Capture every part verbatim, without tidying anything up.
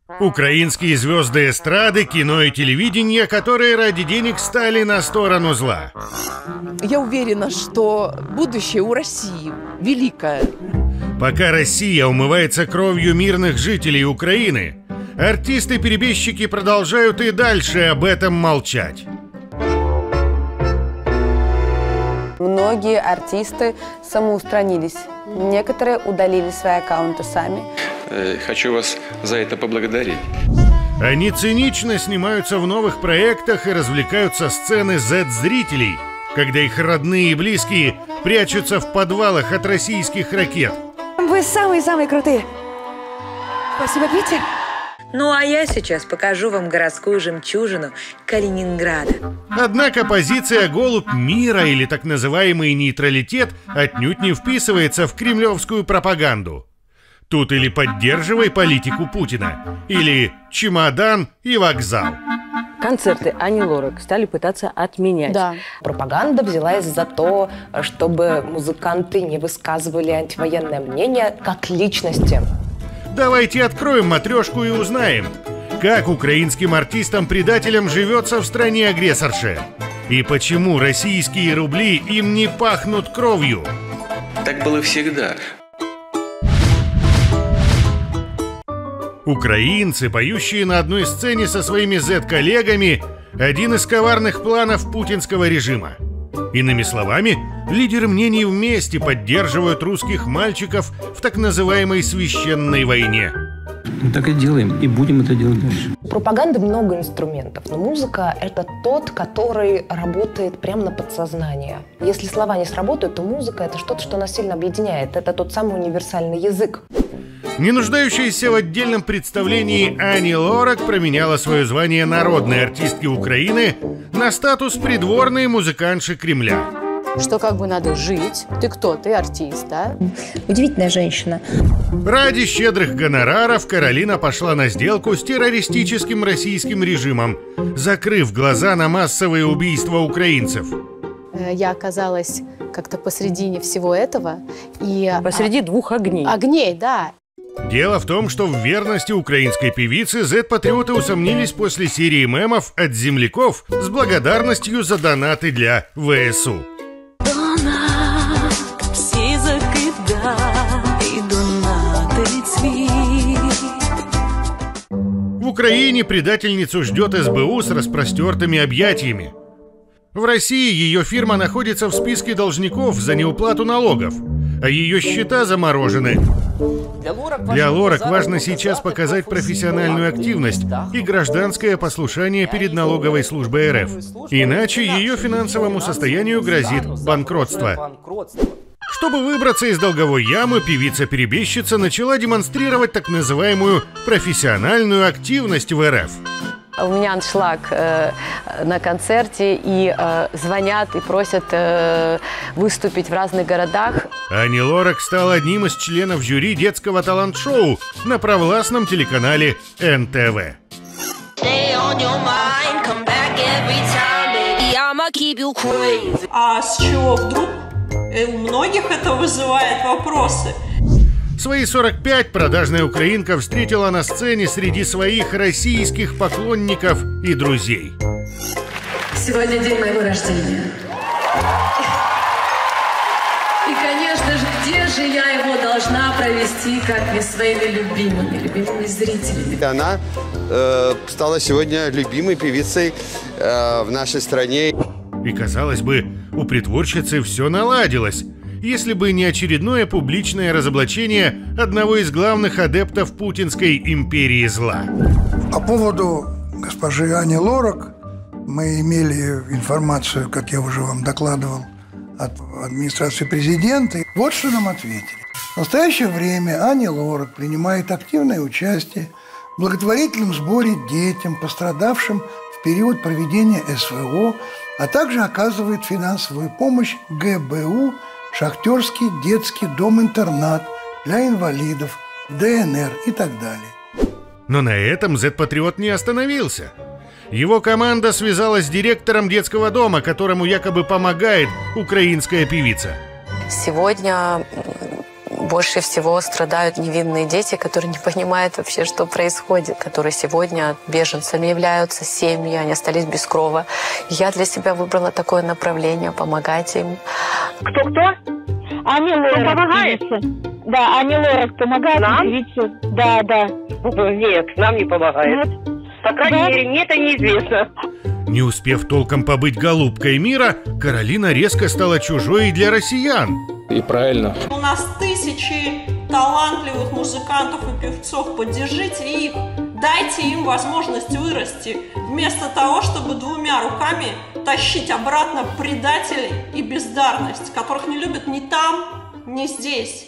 Украинские звезды эстрады, кино и телевидения, которые ради денег стали на сторону зла. Я уверена, что будущее у России великое. Пока Россия умывается кровью мирных жителей Украины, артисты-перебежчики продолжают и дальше об этом молчать. Многие артисты самоустранились. Некоторые удалили свои аккаунты сами. Хочу вас за это поблагодарить. Они цинично снимаются в новых проектах и развлекают со сцены зет-зрителей, когда их родные и близкие прячутся в подвалах от российских ракет. Вы самые-самые крутые. Спасибо, Питер. Ну а я сейчас покажу вам городскую жемчужину Калининграда. Однако позиция «голубь мира» или так называемый нейтралитет отнюдь не вписывается в кремлевскую пропаганду. Тут или поддерживай политику Путина, или чемодан и вокзал. Концерты Ани Лорак стали пытаться отменять. Да. Пропаганда взялась за то, чтобы музыканты не высказывали антивоенное мнение как личности. Давайте откроем матрешку и узнаем, как украинским артистам-предателям живется в стране-агрессорше. И почему российские рубли им не пахнут кровью. Так было всегда. Украинцы, поющие на одной сцене со своими зет-коллегами, один из коварных планов путинского режима. Иными словами, лидеры мнений вместе поддерживают русских мальчиков в так называемой священной войне. Мы так и делаем, и будем это делать дальше. У пропаганды много инструментов, но музыка – это тот, который работает прямо на подсознание. Если слова не сработают, то музыка – это что-то, что нас сильно объединяет. Это тот самый универсальный язык. Не нуждающаяся в отдельном представлении Ани Лорак променяла свое звание народной артистки Украины на статус придворной музыкантши Кремля. Что как бы надо жить. Ты кто? Ты артист, да? Удивительная женщина. Ради щедрых гонораров Каролина пошла на сделку с террористическим российским режимом, закрыв глаза на массовые убийства украинцев. Я оказалась как-то посредине всего этого. И... Посреди двух огней. Огней, да. Дело в том, что в верности украинской певицы зет-патриоты усомнились после серии мемов от земляков с благодарностью за донаты для ВСУ. В Украине предательницу ждет эс бэ у с распростертыми объятиями. В России ее фирма находится в списке должников за неуплату налогов, а ее счета заморожены. Для Лорак важно сейчас показать профессиональную активность и гражданское послушание перед налоговой службой эр эф. Иначе ее финансовому состоянию грозит банкротство. Чтобы выбраться из долговой ямы, певица-перебежчица начала демонстрировать так называемую профессиональную активность в эр эф. У меня аншлаг э, на концерте, и э, звонят и просят э, выступить в разных городах. Ани Лорак стала одним из членов жюри детского талант-шоу на провластном телеканале эн тэ вэ. А с чего вдруг у многих это вызывает вопросы? Свои сорок пять продажная украинка встретила на сцене среди своих российских поклонников и друзей. Сегодня день моего рождения. И, конечно же, где же я его должна провести, как не своими любимыми, любимыми зрителями? Она э, стала сегодня любимой певицей э, в нашей стране. И, казалось бы, у притворщицы все наладилось, если бы не очередное публичное разоблачение одного из главных адептов путинской империи зла. По поводу госпожи Ани Лорак мы имели информацию, как я уже вам докладывал, от администрации президента. Вот что нам ответили. В настоящее время Ани Лорак принимает активное участие в благотворительном сборе детям, пострадавшим в период проведения эс вэ о, а также оказывает финансовую помощь гэ бэ у «Шахтерский детский дом-интернат для инвалидов», дэ эн эр и так далее. Но на этом зет-патриот не остановился. Его команда связалась с директором детского дома, которому якобы помогает украинская певица. Сегодня больше всего страдают невинные дети, которые не понимают вообще, что происходит, которые сегодня беженцами являются, семьи, они остались без крова. Я для себя выбрала такое направление, помогать им. Кто-кто? Ани Лорак. Помогает? Да, Ани Лорак помогает. Нам? Да, да. Нет, нам не помогает. Нет. По крайней да? мере, мне это неизвестно. Не успев толком побыть голубкой мира, Каролина резко стала чужой и для россиян. И правильно. У нас тысячи талантливых музыкантов и певцов. Поддержите их, дайте им возможность вырасти, вместо того, чтобы двумя руками тащить обратно предателей и бездарность, которых не любят ни там, ни здесь.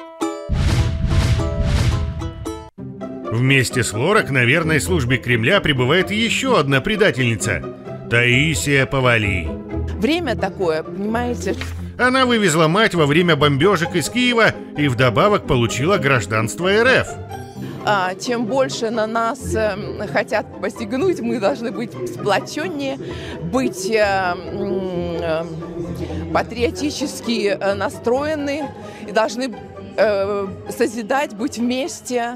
Вместе с Лорак на верной службе Кремля пребывает еще одна предательница – Таисия Повалий. Время такое, понимаете? Она вывезла мать во время бомбежек из Киева и вдобавок получила гражданство эр эф. А, чем больше на нас э, хотят посягнуть, мы должны быть сплоченнее, быть э, э, патриотически э, настроены и должны э, созидать, быть вместе.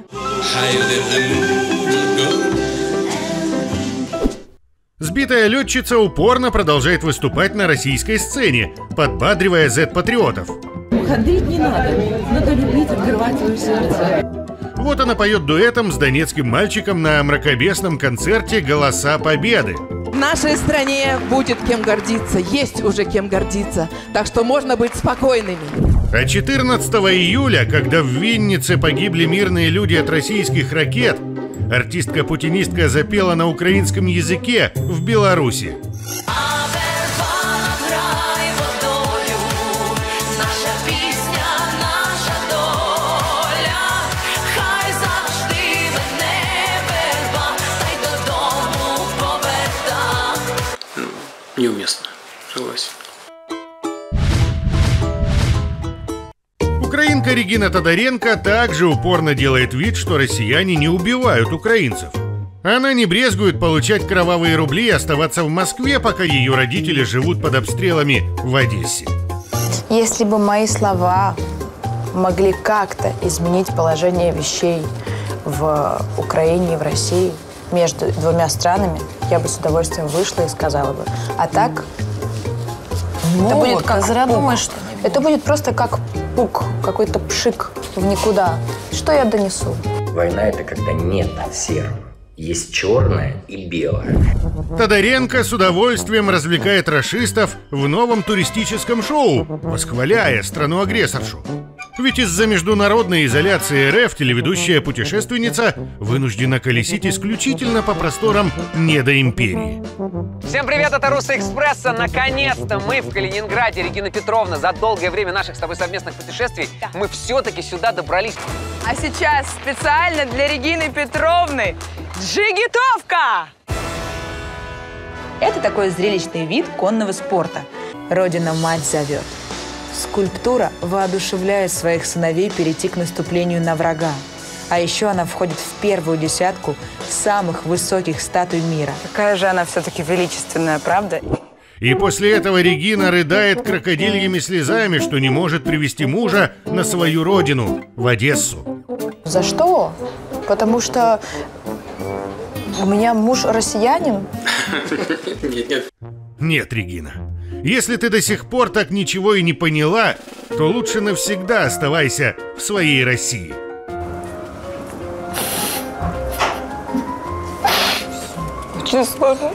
Сбитая летчица упорно продолжает выступать на российской сцене, подбадривая зет-патриотов. Уходить не надо, надо любить, открывать свое сердце. Вот она поет дуэтом с донецким мальчиком на мракобесном концерте «Голоса Победы». В нашей стране будет кем гордиться, есть уже кем гордиться, так что можно быть спокойными. А четырнадцатого июля, когда в Виннице погибли мирные люди от российских ракет, артистка-путинистка запела на украинском языке в Беларуси. Неуместно, согласен. Украинка Регина Тодоренко также упорно делает вид, что россияне не убивают украинцев. Она не брезгует получать кровавые рубли и оставаться в Москве, пока ее родители живут под обстрелами в Одессе. Если бы мои слова могли как-то изменить положение вещей в Украине и в России, между двумя странами, я бы с удовольствием вышла и сказала бы. А так, ну, это будет как зря думаешь, что это будет просто как пук, какой-то пшик в никуда. Что я донесу? Война – это когда нет серого. Есть черное и белое. Тодоренко с удовольствием развлекает рашистов в новом туристическом шоу, восхваляя страну-агрессоршу. Ведь из-за международной изоляции эр эф телеведущая путешественница вынуждена колесить исключительно по просторам недоимперии. Всем привет, это Руссоэкспресса. Наконец-то мы в Калининграде. Регина Петровна, за долгое время наших с тобой совместных путешествий да. мы все-таки сюда добрались. А сейчас специально для Регины Петровны джигитовка! Это такой зрелищный вид конного спорта. Родина-мать зовет. Скульптура воодушевляет своих сыновей перейти к наступлению на врага. А еще она входит в первую десятку самых высоких статуй мира. Какая же она все-таки величественная, правда? И после этого Регина рыдает крокодильями слезами, что не может привести мужа на свою родину, в Одессу. За что? Потому что у меня муж россиянин? Нет, нет. Нет, Регина. Если ты до сих пор так ничего и не поняла, то лучше навсегда оставайся в своей России. Очень сложно.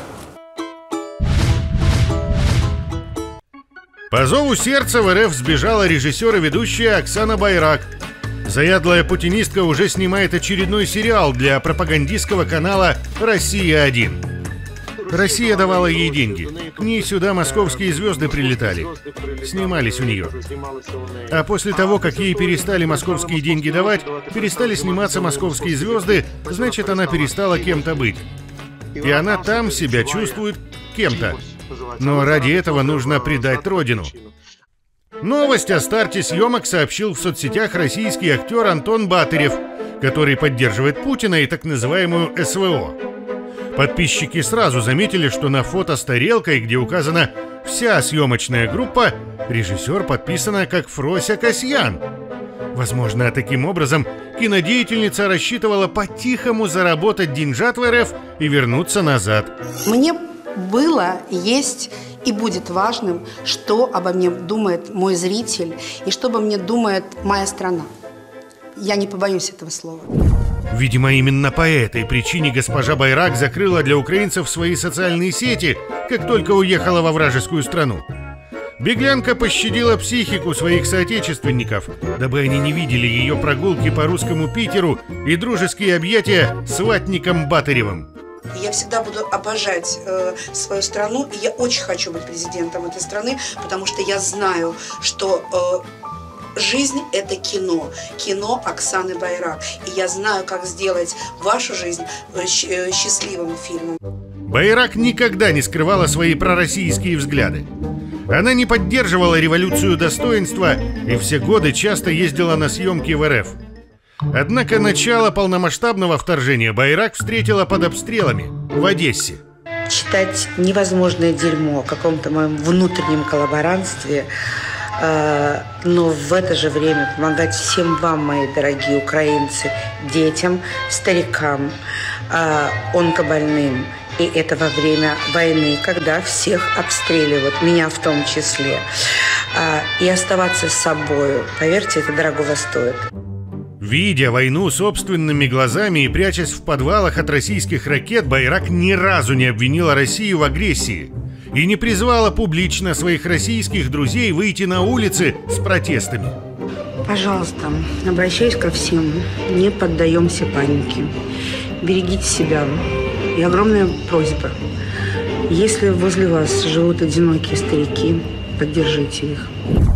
По зову сердца в эр эф сбежала режиссер и ведущая Оксана Байрак. Заядлая путинистка уже снимает очередной сериал для пропагандистского канала «Россия один». Россия давала ей деньги. К ней сюда московские звезды прилетали. Снимались у нее. А после того, как ей перестали московские деньги давать, перестали сниматься московские звезды, значит, она перестала кем-то быть. И она там себя чувствует кем-то. Но ради этого нужно предать родину. Новость о старте съемок сообщил в соцсетях российский актер Антон Батырев, который поддерживает Путина и так называемую эс вэ о. Подписчики сразу заметили, что на фото с тарелкой, где указана вся съемочная группа, режиссер подписана как Фрося Касьян. Возможно, таким образом кинодеятельница рассчитывала по-тихому заработать деньжат в эр эф и вернуться назад. Мне было, есть и будет важным, что обо мне думает мой зритель и что обо мне думает моя страна. Я не побоюсь этого слова. Видимо, именно по этой причине госпожа Байрак закрыла для украинцев свои социальные сети, как только уехала во вражескую страну. Беглянка пощадила психику своих соотечественников, дабы они не видели ее прогулки по русскому Питеру и дружеские объятия с ватником Батыревым. Я всегда буду обожать э, свою страну, и я очень хочу быть президентом этой страны, потому что я знаю, что э, жизнь – это кино, кино Оксаны Байрак, и я знаю, как сделать вашу жизнь э, счастливым фильмом. Байрак никогда не скрывала свои пророссийские взгляды. Она не поддерживала революцию достоинства и все годы часто ездила на съемки в эр эф. Однако начало полномасштабного вторжения Байрак встретила под обстрелами в Одессе. Читать невозможное дерьмо о каком-то моем внутреннем коллаборантстве, э, но в это же время помогать всем вам, мои дорогие украинцы, детям, старикам, э, онкобольным. И это во время войны, когда всех обстреливают, меня в том числе. А, и оставаться с собой, поверьте, это дорогого стоит. Видя войну собственными глазами и прячась в подвалах от российских ракет, Байрак ни разу не обвинила Россию в агрессии и не призвала публично своих российских друзей выйти на улицы с протестами. Пожалуйста, обращаюсь ко всем, не поддаемся панике, берегите себя. И огромная просьба, если возле вас живут одинокие старики, поддержите их.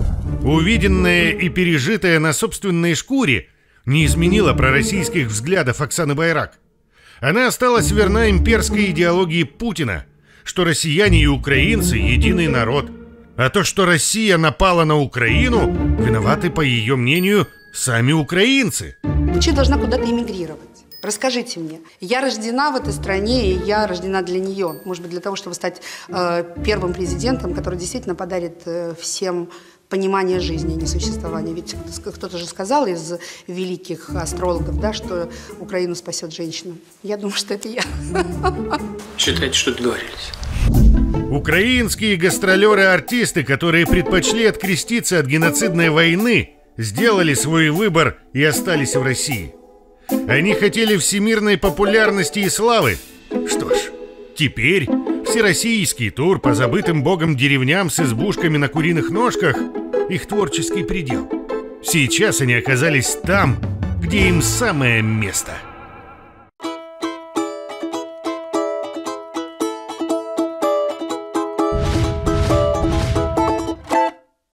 Увиденное и пережитое на собственной шкуре не изменило пророссийских взглядов Оксаны Байрак. Она осталась верна имперской идеологии Путина, что россияне и украинцы – единый народ. А то, что Россия напала на Украину, виноваты, по ее мнению, сами украинцы. Че должна куда-то эмигрировать? Расскажите мне. Я рождена в этой стране, и я рождена для нее. Может быть, для того, чтобы стать э, первым президентом, который действительно подарит э, всем понимание жизни, а не существования. Ведь кто-то же сказал из великих астрологов, да, что Украину спасет женщина. Я думаю, что это я. Считайте, что договорились. Украинские гастролеры-артисты, которые предпочли откреститься от геноцидной войны, сделали свой выбор и остались в России. Они хотели всемирной популярности и славы. Что ж, теперь всероссийский тур по забытым богом деревням с избушками на куриных ножках – их творческий предел. Сейчас они оказались там, где им самое место.